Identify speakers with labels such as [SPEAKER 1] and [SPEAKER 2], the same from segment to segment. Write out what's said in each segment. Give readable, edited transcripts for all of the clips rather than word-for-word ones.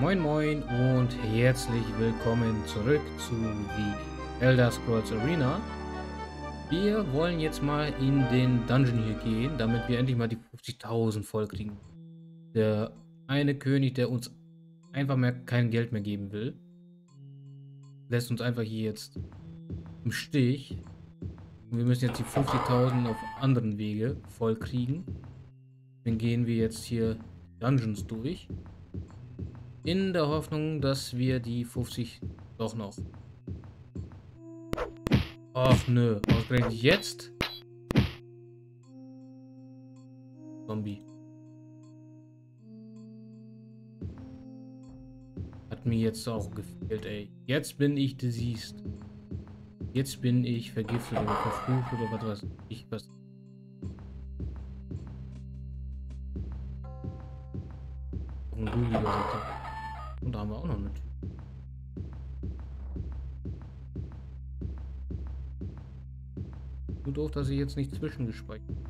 [SPEAKER 1] Moin Moin und herzlich willkommen zurück zu The Elder Scrolls Arena. Wir wollen jetzt mal in den Dungeon hier gehen, damit wir endlich mal die 50.000 voll kriegen. Der eine König, der uns einfach mehr kein Geld mehr geben will, lässt uns einfach hier jetzt im Stich. Und wir müssen jetzt die 50.000 auf anderen Wege voll kriegen. Dann gehen wir jetzt hier Dungeons durch. In der Hoffnung, dass wir die 50 doch noch. Ach nö, ausgerechnet jetzt? Zombie. Hat mir jetzt auch gefehlt, ey. Jetzt bin ich diseased. Jetzt bin ich vergiftet oder verflucht oder was weiß ich was. Ein Ghouliger Sektor. Und da haben wir auch noch eine Tür. Nur doof, dass ich jetzt nicht zwischengespeichert habe.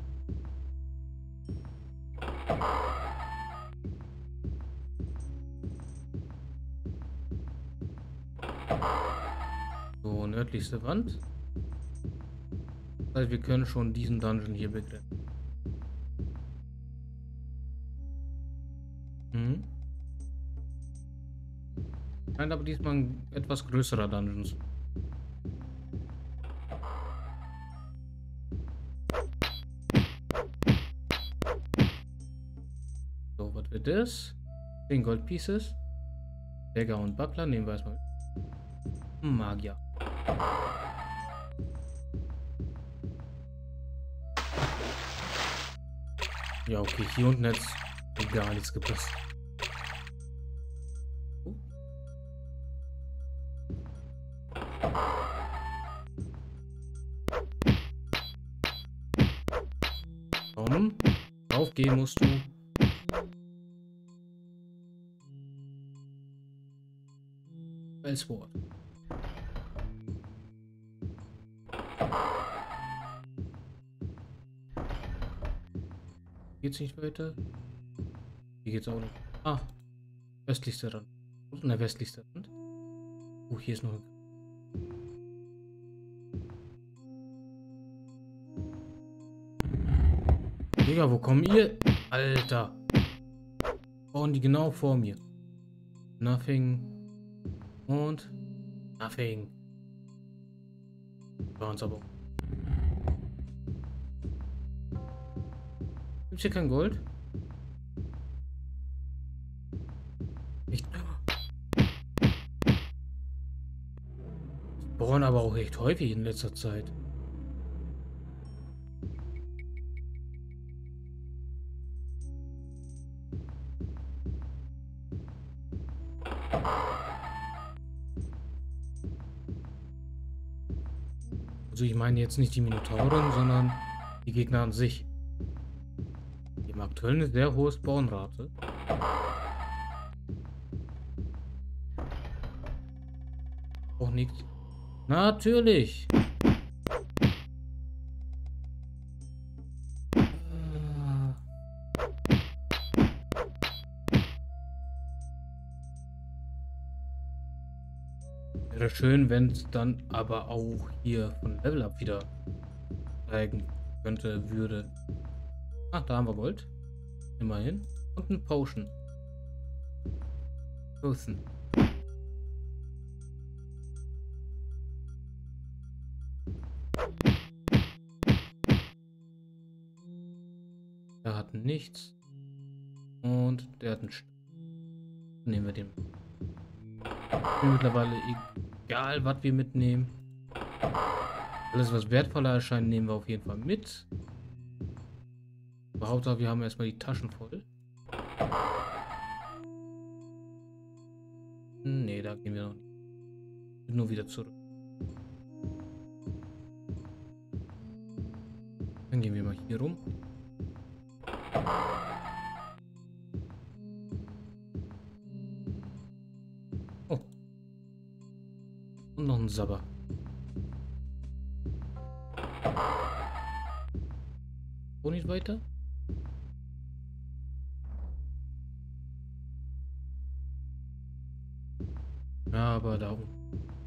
[SPEAKER 1] So, nördlichste Wand. Das heißt, wir können schon diesen Dungeon hier begrenzen. Scheint aber diesmal ein etwas größerer Dungeon. So, was wird das? 10 Gold Pieces. Dagger und Buckler nehmen wir erstmal. Magier. Ja, okay, hier unten hat gar nichts gepasst. Komm, aufgehen musst du. Felswort. Geht's nicht weiter? Hier geht's auch nicht. Ah, östlichster Rand. Und der westlichste Rand. Oh, hier ist noch ein. Digga, wo kommen ihr? Alter. Bauen die genau vor mir. Nothing. Und nothing. Bei uns aber. Gibt's hier kein Gold? Echt? Bohren aber auch echt häufig in letzter Zeit. Also ich meine jetzt nicht die Minotauren, sondern die Gegner an sich. Die haben aktuell eine sehr hohe Spawnrate. Auch nichts. Natürlich. Wäre schön, wenn es dann aber auch hier von Level Up wieder steigen könnte, würde. Ah, da haben wir Gold. Immerhin. Und ein Potion. Potion. Der hat nichts. Und der hat einen Nehmen wir den. Mittlerweile egal, was wir mitnehmen. Alles, was wertvoller erscheint, nehmen wir auf jeden Fall mit. Aber Hauptsache, wir haben erstmal die Taschen voll. Nee, da gehen wir noch nicht. Nur wieder zurück. Dann gehen wir mal hier rum. Oh. Und noch ein Sabber. Wo nicht weiter? Ja, aber da unten.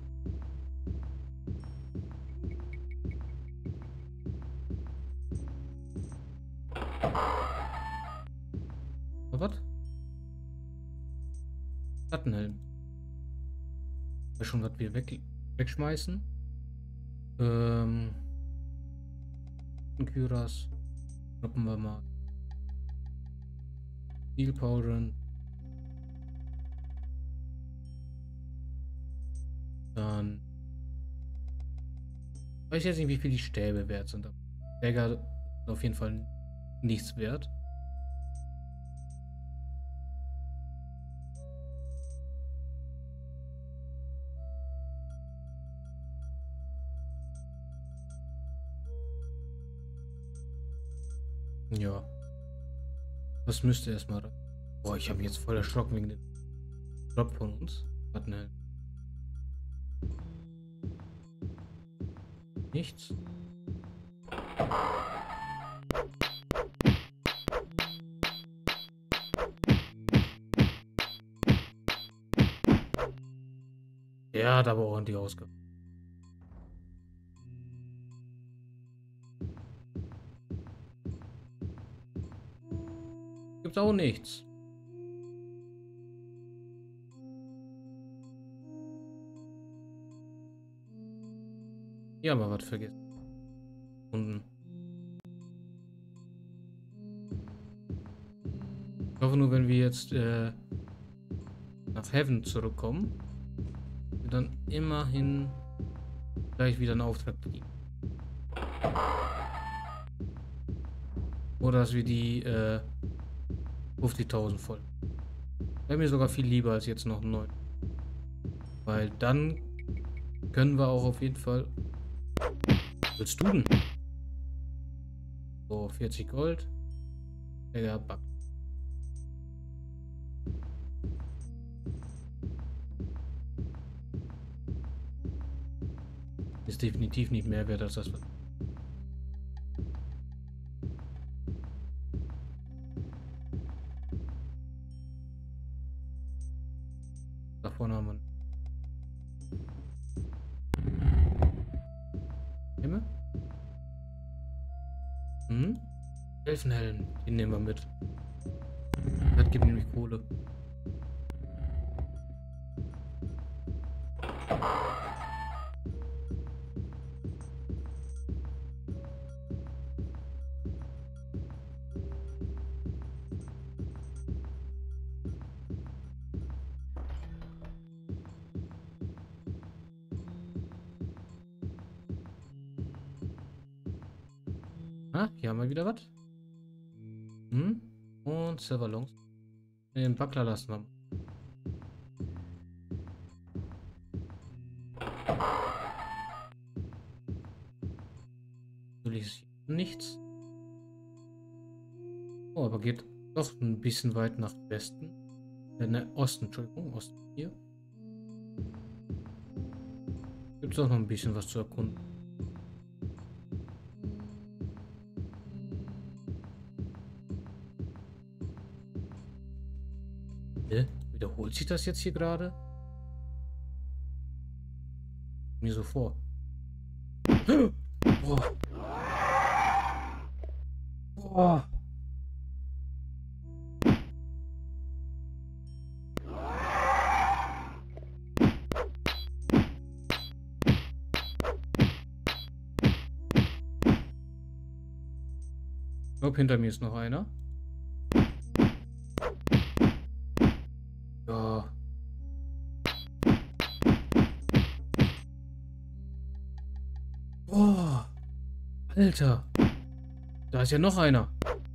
[SPEAKER 1] Was? Schattenhelm. Schon was wir wegschmeißen. Kyras. Stoppen wir mal. Steel Powder. Dann. Ich weiß jetzt nicht, wie viel die Stäbe wert sind. Dagger sind auf jeden Fall nichts wert. Ja. Das müsste erstmal. Boah, ich habe mich jetzt voll erschrocken wegen dem Drop von uns. Warte, ne. Nichts. Er hat aber ordentlich ausgegeben. Gibt's auch nichts. Ja, aber was vergessen. Unten. Ich hoffe nur, wenn wir jetzt nach Heaven zurückkommen, wir dann immerhin gleich wieder einen Auftrag kriegen. Oder dass wir die 50.000 voll. Wäre mir sogar viel lieber als jetzt noch 9. Weil dann können wir auch auf jeden Fall. Was willst du denn? So, 40 Gold. Der Bug. Ist definitiv nicht mehr wert als das. Da vorne haben wir. Himmel? Hm? Elfenhelm, den nehmen wir mit. Das gibt nämlich Kohle. Ah, hier haben wir wieder was. Hm? Und Silverlongs. Den Buckler lassen wir. Natürlich ist hier nichts. Oh, aber geht doch ein bisschen weit nach Westen. Ne, Osten, Entschuldigung, Osten hier. Gibt es auch noch ein bisschen was zu erkunden. Wiederholt sich das jetzt hier gerade? Mir so vor. Boah. Boah. Ich glaube, hinter mir ist noch einer. Ja. Boah. Alter. Da ist ja noch einer.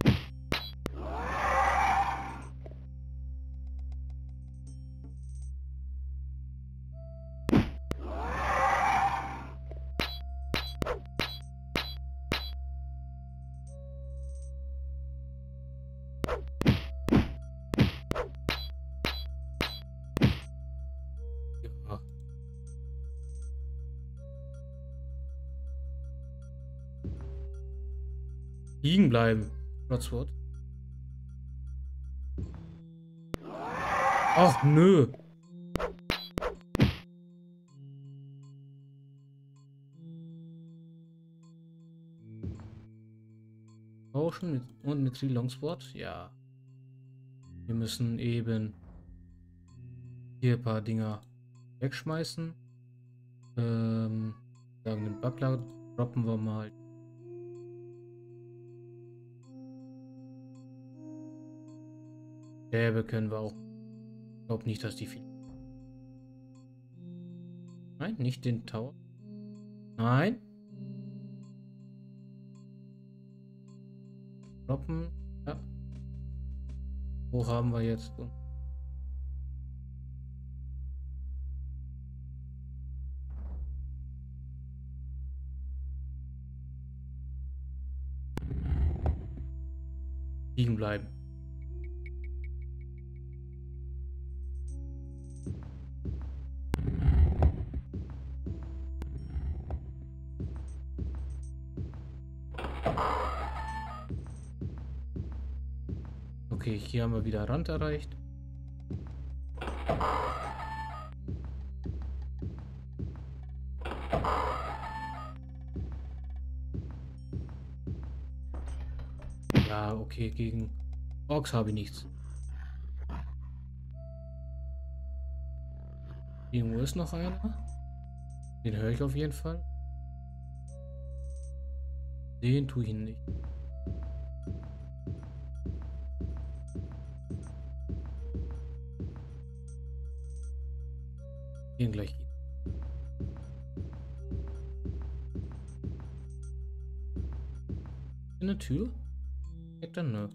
[SPEAKER 1] Ja. Liegen bleiben. Rotsword. Ach nö. tauschen und mit Tree Longsword? Ja. Wir müssen eben hier ein paar Dinger wegschmeißen. Sagen den Buckler droppen wir mal. Stäbe können wir auch. Ich glaube nicht, dass die viel. Nein, nicht den Tower. Nein. Droppen. Ja. Wo haben wir jetzt? Liegen bleiben. Okay, hier haben wir wieder Rand erreicht. Ja, okay, gegen Orks habe ich nichts. Irgendwo ist noch einer. Den höre ich auf jeden Fall. Den tue ich nicht. Den gleich. Eine Tür? Steckt dann ne?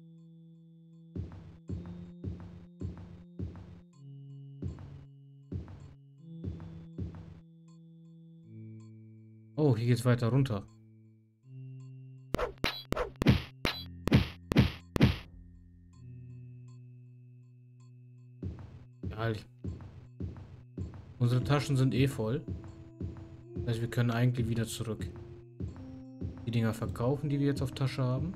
[SPEAKER 1] Oh, hier geht's weiter runter. Ja, unsere Taschen sind eh voll. Das heißt, wir können eigentlich wieder zurück. Die Dinger verkaufen, die wir jetzt auf Tasche haben.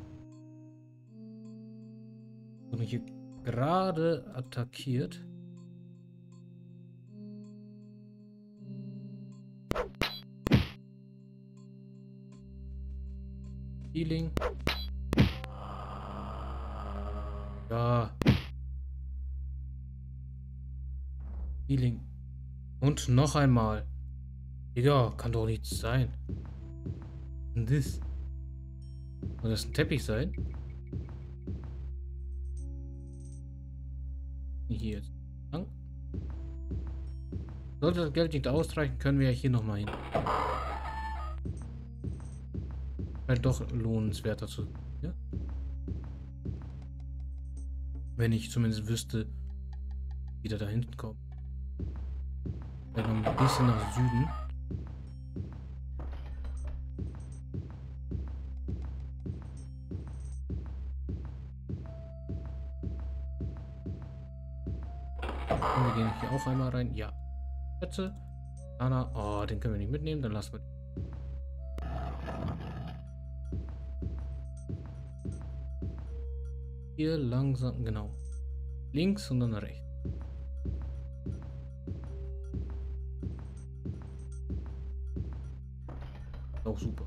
[SPEAKER 1] Und hier gerade attackiert. Healing. Ja. Healing. Und noch einmal. Digga, kann doch nichts sein. Und das? Soll das ein Teppich sein? Hier jetzt. Sollte das Geld nicht ausreichen, können wir ja hier nochmal hin. Halt doch lohnenswerter zu. Ja? Wenn ich zumindest wüsste, wie der da hinten kommt. Vielleicht noch ein bisschen nach Süden. Und wir gehen hier auch einmal rein. Ja. Schätze. Anna. Oh, den können wir nicht mitnehmen. Dann lassen wir. Hier langsam. Genau. Links und dann rechts. Auch super.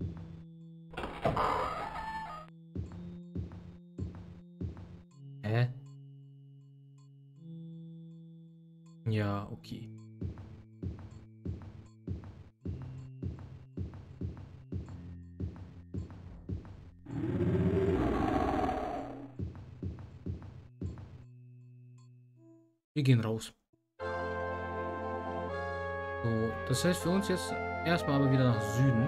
[SPEAKER 1] Hä? Ja, okay. Wir gehen raus. So, das heißt für uns jetzt erstmal aber wieder nach Süden.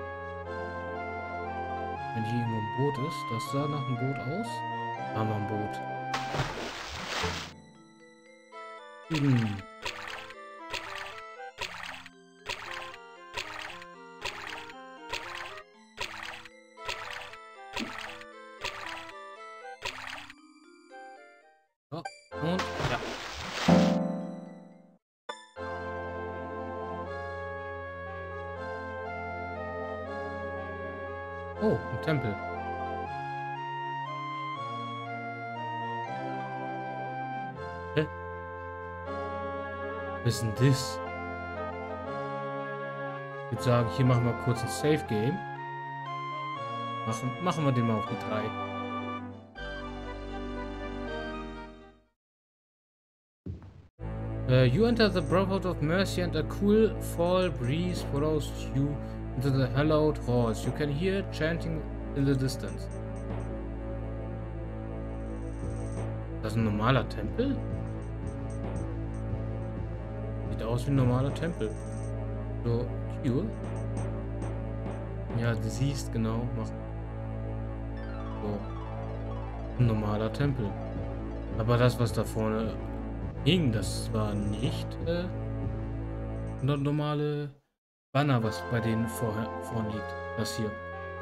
[SPEAKER 1] Wenn hier irgendwo ein Boot ist, das sah nach einem Boot aus. Da haben wir ein Boot. So, und ja. Oh, ein Tempel. Hä? Was ist denn das? Ich würde sagen, hier machen wir kurz ein Save Game. Machen wir den mal auf die 3. You enter the Brotherhood of Mercy and a cool fall breeze follows you into the hallowed halls. You can hear chanting in the distance. Das ist ein normaler Tempel? Sieht aus wie ein normaler Tempel. So, Q. Ja, du siehst genau. So. Ein normaler Tempel. Aber das, was da vorne hing, das war nicht das normale Banner, was bei denen vorne liegt. Das hier.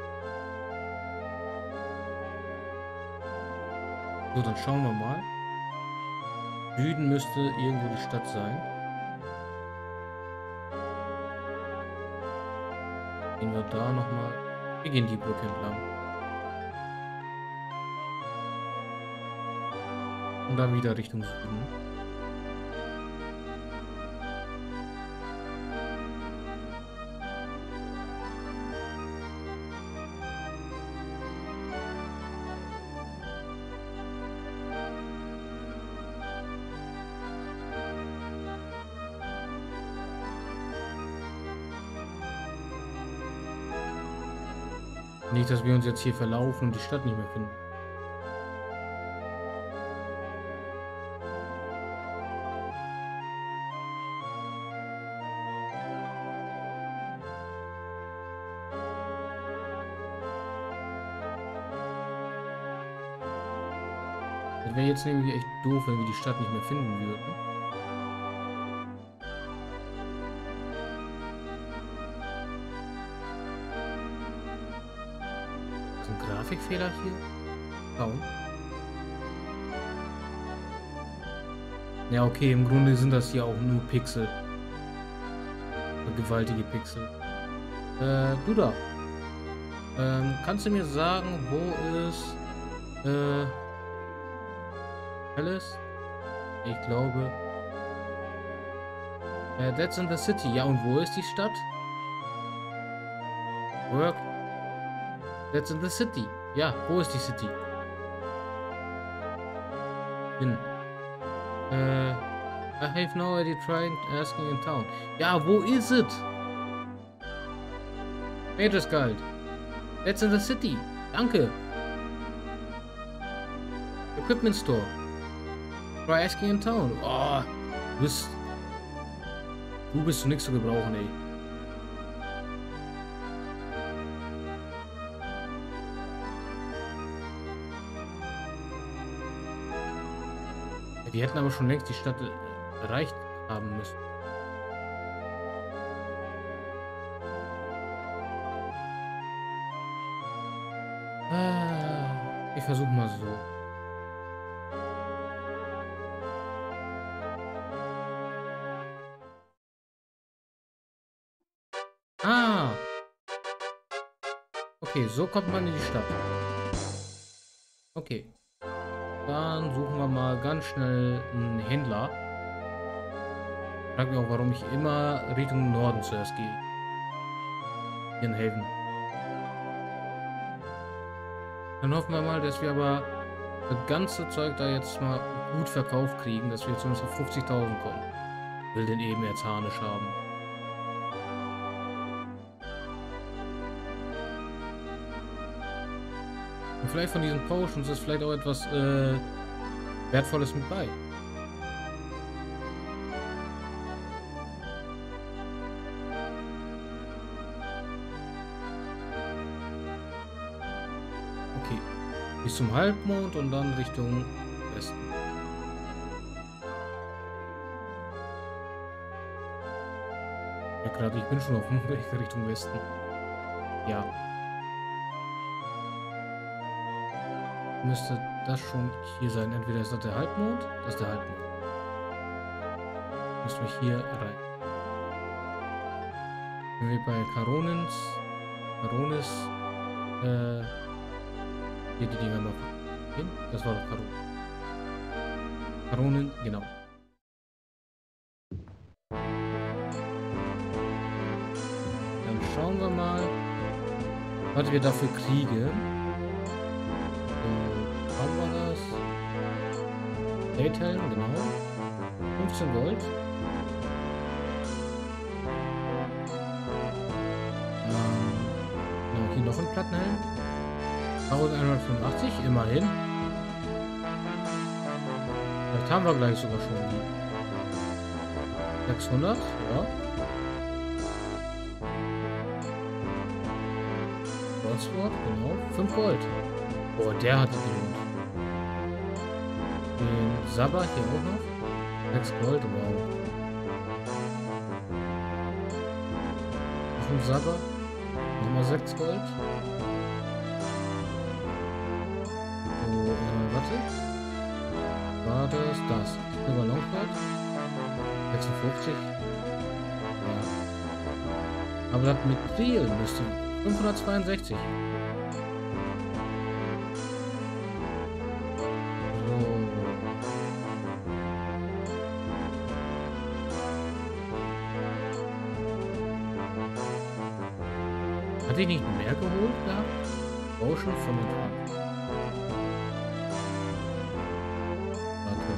[SPEAKER 1] So, dann schauen wir mal. Süden müsste irgendwo die Stadt sein. Gehen wir da nochmal. Wir gehen die Brücke entlang. Und dann wieder Richtung Süden. Nicht, dass wir uns jetzt hier verlaufen und die Stadt nicht mehr finden. Das wäre jetzt nämlich echt doof, wenn wir die Stadt nicht mehr finden würden. Ist ein Grafikfehler hier? Kaum. Ja, okay, im Grunde sind das hier auch nur Pixel. Gewaltige Pixel. Du da. Kannst du mir sagen, wo ist Alice? Ich glaube. That's in the city. Ja, und wo ist die Stadt? Work. That's in the city. Ja, wo ist die City? Hin. I have no idea trying asking in town. Ja, wo ist es? Major Skald. That's in the city. Danke. Equipment store. Try asking in town. Oh, du bist zu nichts zu gebrauchen, ey. Die hätten aber schon längst die Stadt erreicht haben müssen. Ich versuche mal so. Okay, so kommt man in die Stadt. Okay. Dann suchen wir mal ganz schnell einen Händler. Ich frage mich auch, warum ich immer Richtung Norden zuerst gehe. Hier in Haven. Dann hoffen wir mal, dass wir aber das ganze Zeug da jetzt mal gut verkauft kriegen, dass wir zumindest auf 50.000 kommen. Ich will den eben jetzt harnisch haben. Und vielleicht von diesen Potions ist vielleicht auch etwas Wertvolles mit bei. Okay. Bis zum Halbmond und dann Richtung Westen. Ja, gerade ich bin schon auf dem Weg Richtung Westen. Ja. Müsste das schon hier sein. Entweder ist das der Halbmond, das ist der Halbmond. Müssen wir hier rein. Wenn wir bei Caronis, hier die Dinger mal hin. Das war doch Caronin, genau. Dann schauen wir mal. was wir dafür kriegen. Haben wir das? Daytime, genau. 15 Gold. Hier noch ein Plattenhelm. 1185, immerhin. Vielleicht haben wir gleich sogar schon die 600, ja. Goldsword, genau. 5 Gold. Oh, der hat gelohnt. Den Sabber hier auch noch. 6 Gold, wow. Noch ein Sabber. Nochmal 6 Gold. So, warte. War das? Das. Silber Longboard. 56. Ja. Aber das mit Ziel müsste 562. So. Hatte ich nicht mehr geholt gehabt? Oh, schon 25. Warte.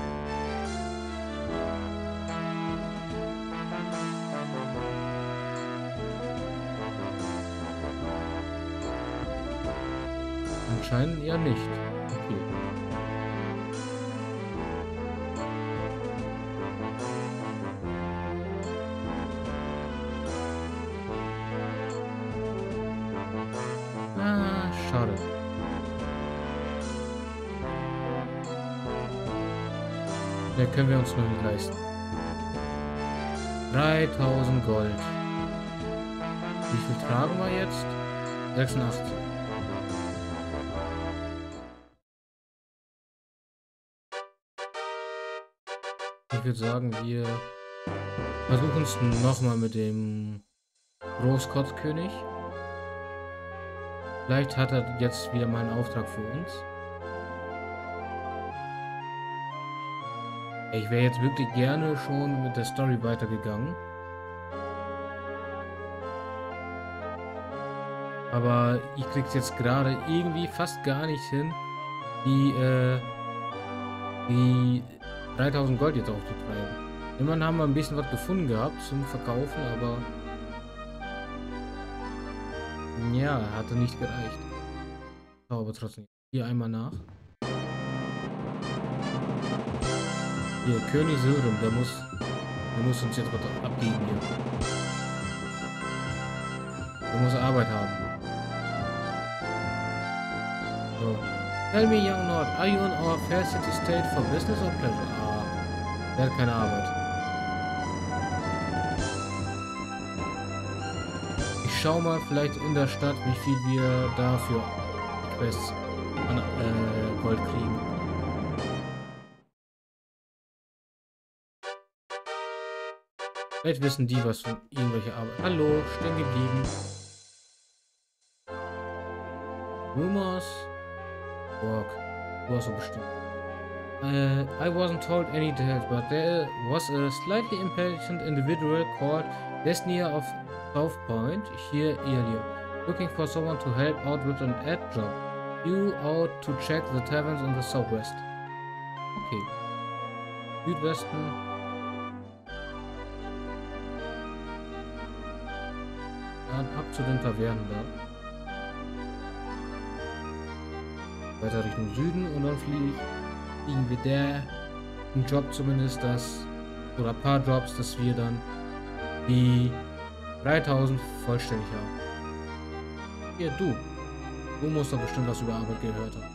[SPEAKER 1] Anscheinend eher nicht. Okay. Ah, schade. Den können wir uns nur nicht leisten. 3000 Gold. Wie viel tragen wir jetzt? 86. Ich würde sagen, wir versuchen es nochmal mit dem Großkotzkönig. Vielleicht hat er jetzt wieder mal einen Auftrag für uns. Ich wäre jetzt wirklich gerne schon mit der Story weitergegangen. Aber ich krieg's jetzt gerade irgendwie fast gar nicht hin, die 3000 Gold jetzt aufzutreiben. Immerhin haben wir ein bisschen was gefunden gehabt zum Verkaufen, aber ja, hatte nicht gereicht. Aber trotzdem. Hier einmal nach. Hier, König Silrim, der muss uns jetzt was abgeben hier. Der muss Arbeit haben. So. Tell me, young Lord, are you in our fair city state for business or pleasure? Ah, der hat keine Arbeit. Ich schau mal vielleicht in der Stadt, wie viel wir dafür Quests an Gold kriegen. Vielleicht wissen die was von irgendwelcher Arbeit. Hallo, stehen geblieben. Rumors. Borg. Du hast so bestimmt. I wasn't told any details, but there was a slightly impatient individual called Desnia of South Point here earlier, looking for someone to help out with an ad job. You ought to check the taverns in the southwest. Okay. Südwesten. Dann ab zu den Tavernen da. Weiter Richtung Süden und dann fliegen wir der einen Job zumindest, oder ein paar Jobs, dass wir dann die 3000 vollständig haben. Hier, du musst doch bestimmt was über Arbeit gehört haben.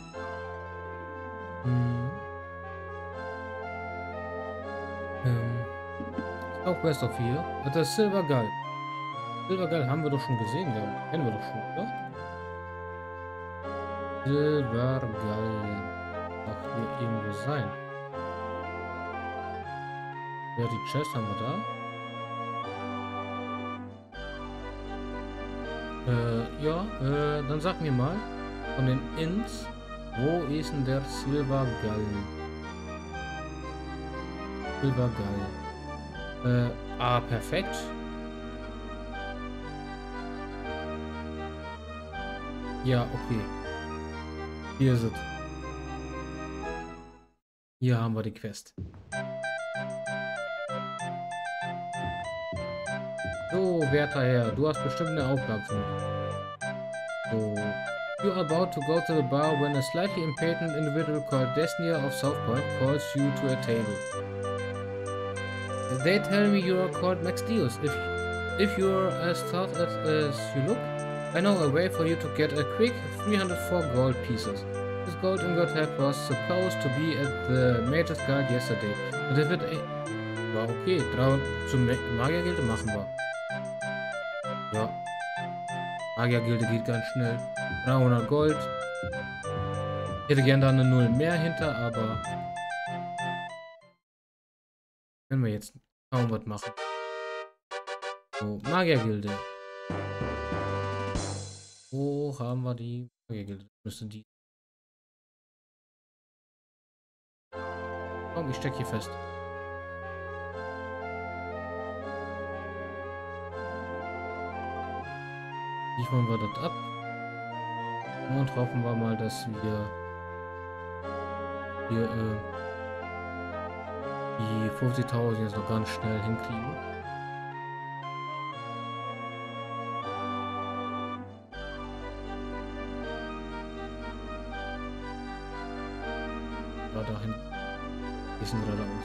[SPEAKER 1] Southwest of hier. Das Silver Gull. Silver Gull haben wir doch schon gesehen, glaube ich. Kennen wir doch schon, oder? Silver Gull. Auch hier irgendwo sein. Ja, die Chest haben wir da. Dann sag mir mal, von den Inns, wo ist denn der Silver Gull? Silver Gull. Perfekt. Ja, okay. Hier ist es. Hier haben wir die Quest. So, werter Herr, du hast bestimmt eine Aufgabe für mich. So. You are about to go to the bar when a slightly impatient individual called Destiny of South Point calls you to a table. They tell me you are called Max Dios. If you're as tough as you look, I know a way for you to get a quick 304 gold pieces. This gold ingot head was supposed to be at the Mage's Guard yesterday. And if it war okay, 3 zum Magiergilde machen wir. Ja, Magiergilde geht ganz schnell. 300 Gold. Ich hätte gern da eine Null mehr hinter, aber können wir jetzt kaum was machen. So, Magiergilde. Wo haben wir die Magiergilde? Müsste die. Komm, ich stecke hier fest. Liefern wir das ab. Und hoffen wir mal, dass wir hier die 50.000 jetzt noch ganz schnell hinkriegen. Ja, dahin. Die sind geradeaus.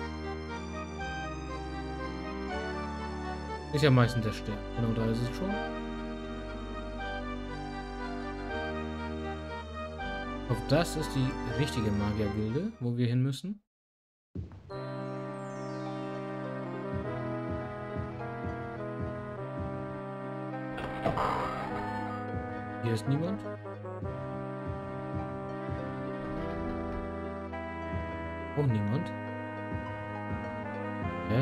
[SPEAKER 1] Ist ja meistens der Stern. Genau, da ist es schon. Auf das ist die richtige Magiergilde, wo wir hin müssen. Hier ist niemand. Auch niemand. Hä?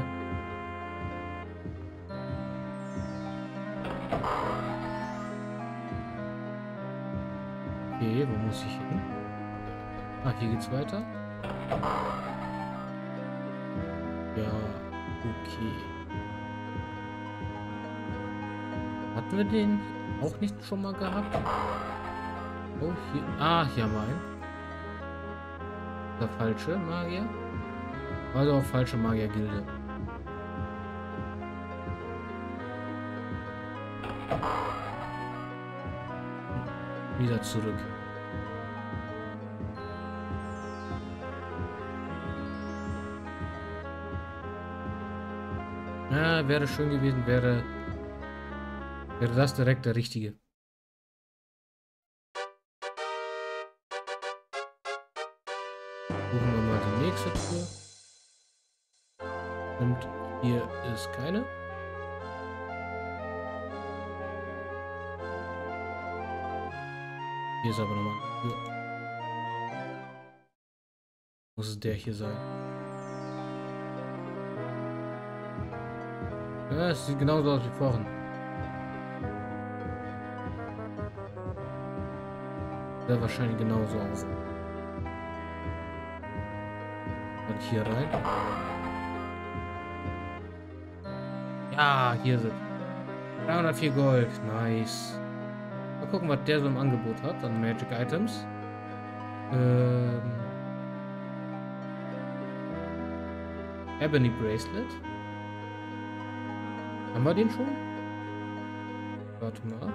[SPEAKER 1] Okay, wo muss ich hin? Ah, hier geht's weiter. Ja, okay. Hatten wir den auch nicht schon mal gehabt? Oh, hier. Ah, hier haben wir einen. Der falsche Magier? Also auch falsche Magiergilde. Wieder zurück. Ja, wäre schön gewesen, wäre das direkt der richtige. Suchen wir mal die nächste Tür. Und hier ist keine. Hier ist aber nochmal eine Tür. Muss es der hier sein? Ja, es sieht genauso aus wie vorhin. Sieht wahrscheinlich genauso aus. Und hier rein. Ja, hier sind 304 Gold. Nice. Mal gucken, was der so im Angebot hat an Magic Items. Ebony Bracelet. Haben wir den schon? Warte mal.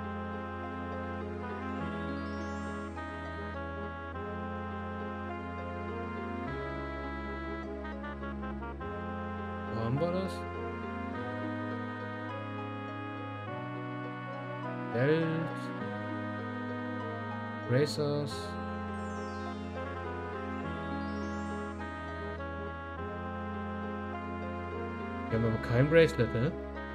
[SPEAKER 1] Wo haben wir das? Belt. Racers. Wir haben aber kein Bracelet, ne?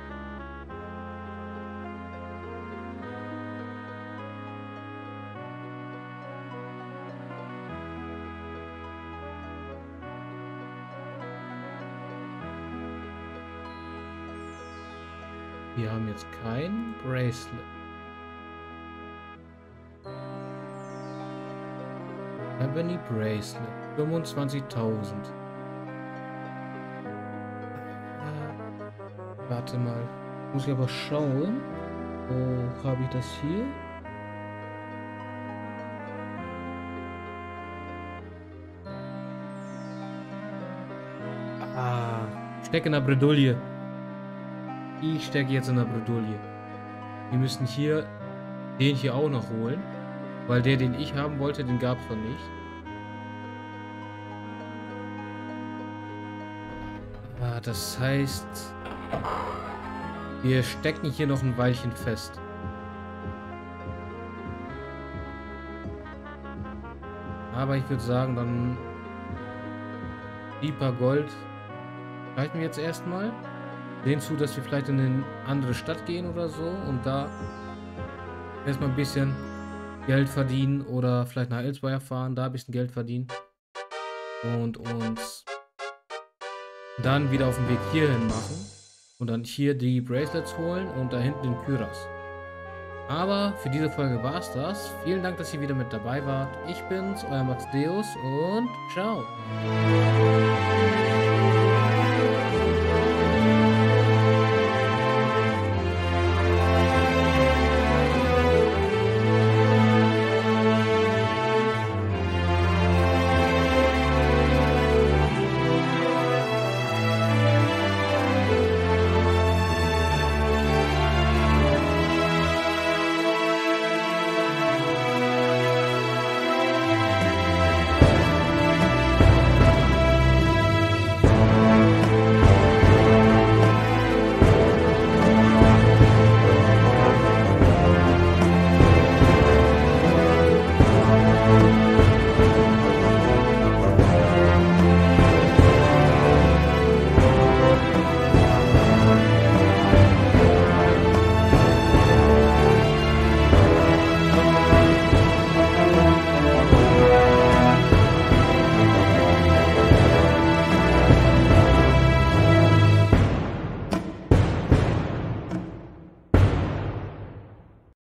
[SPEAKER 1] Wir haben jetzt kein Bracelet. Ebony Bracelet. 25.000. Warte mal. Muss ich aber schauen. Wo habe ich das hier? Ah, ich stecke in der Bredouille. Ich stecke jetzt in der Bredouille. Wir müssen hier den hier auch noch holen. Weil der, den ich haben wollte, den gab es noch nicht. Ah, das heißt, wir stecken hier noch ein Weilchen fest. Aber ich würde sagen, dann die paar Gold reichen wir jetzt erstmal. Sehen zu, dass wir vielleicht in eine andere Stadt gehen oder so und da erstmal ein bisschen Geld verdienen oder vielleicht nach Elsewhere fahren, da ein bisschen Geld verdienen und uns dann wieder auf den Weg hierhin machen und dann hier die Bracelets holen und da hinten den Kyras. Aber für diese Folge war es das. Vielen Dank, dass ihr wieder mit dabei wart. Ich bin's, euer Max Deus und ciao.